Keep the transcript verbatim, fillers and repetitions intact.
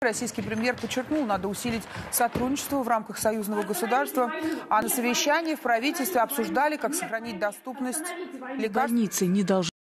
Российский премьер подчеркнул, надо усилить сотрудничество в рамках союзного государства. А на совещании в правительстве обсуждали, как сохранить доступность лекарств. Больницы не должны